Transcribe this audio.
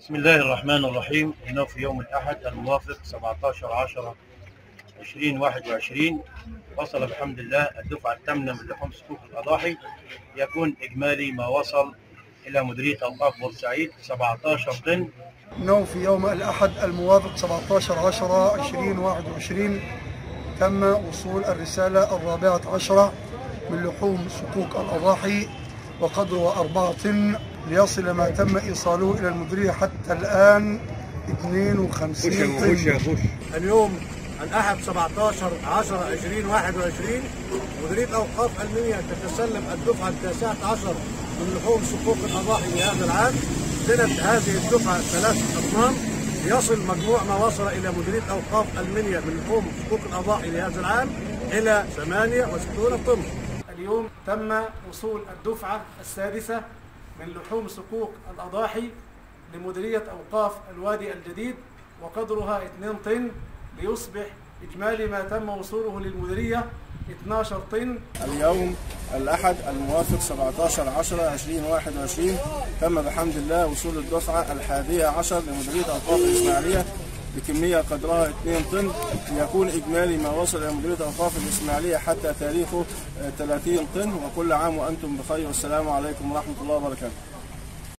بسم الله الرحمن الرحيم. إنه في يوم الأحد الموافق 17/10/2021 وصل بحمد الله الدفعة الثامنة من لحوم صكوك الأضاحي. يكون إجمالي ما وصل إلى مديرية أوقاف بورسعيد 17 طن. إنه في يوم الأحد الموافق 17/10/2021 تم وصول الرسالة الرابعة عشرة من لحوم صكوك الأضاحي وقدره 4 طن، ليصل ما تم إيصاله إلى المديرية حتى الآن 52 طن. اليوم الأحد 17/10/2021 مديرية أوقاف المنيا تتسلم الدفعة التاسعة عشر من لحوم صكوك الأضاحي لهذا العام. زنت هذه الدفعة 3 أطنان، يصل مجموع ما وصل إلى مديرية أوقاف المنيا من لحوم صكوك الأضاحي لهذا العام إلى 68 طن. اليوم تم وصول الدفعة السادسة من لحوم صكوك الأضاحي لمديرية أوقاف الوادي الجديد وقدرها 2 طن، ليصبح إجمالي ما تم وصوله للمديرية 12 طن. اليوم الأحد الموافق 17/10/2021 تم بحمد الله وصول الدفعة 11 لمديرية أوقاف الإسماعيلية بكمية قدرها 2 طن، ليكون إجمالي ما وصل إلى مديرية أوقاف الإسماعيلية حتى تاريخه 30 طن. وكل عام وأنتم بخير، والسلام عليكم ورحمة الله وبركاته.